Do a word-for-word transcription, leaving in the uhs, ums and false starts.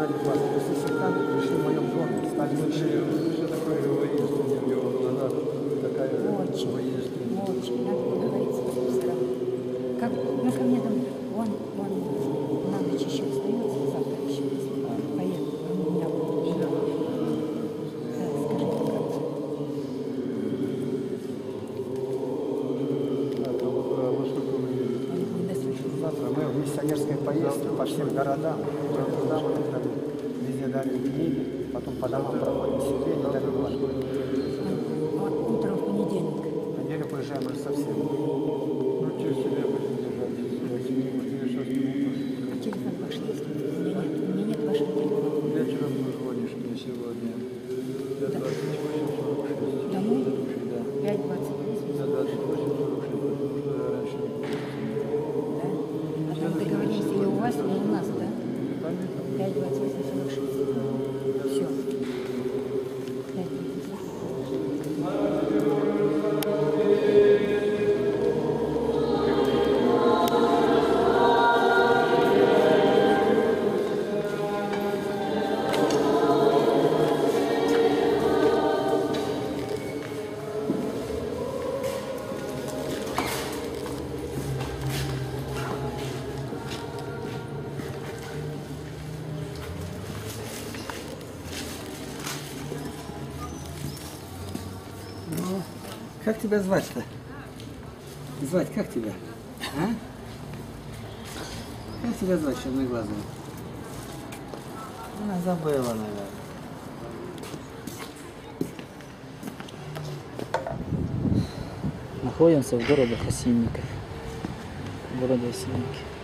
ради вас. То есть сектанты пришли в моем доме, стали мужчинами. Что такое воинственная его? Она такая Очень, воинственная. очень. Надо поговорить с профессором. Как, ну, ко мне там, он, он на ночь еще остается, завтра еще, если поеду, он у меня будет. Да, скажите, как? Завтра во сколько вы едете? Он не дослушал. Завтра мы в миссионерской поездке по всем городам. Туда мы там везде дали книги, потом по домам проходим сиденье, так и вот. Он, он утром в понедельник. В неделю поезжаем уже совсем. Ну, что себя будем держать? Тебе сейчас не А телефон ваш есть? У меня нет, у меня нет вашего телефона. вечером позвонишь мне сегодня. До двадцать восемь сорок шесть. Домой? Да. пять двадцать восемь. До двадцать восемь сорок шесть, потому что я раньше не буду. Да? А там договорились или у вас, или у нас, да? Понятно? пять двадцать восемь сорок шесть. Все. пять двадцать восемь. Ну, как тебя звать-то? Звать, как тебя? А? Как тебя звать, черноглазого? Она забыла, наверное. Находимся в городе Осинниках. В городе Осинники.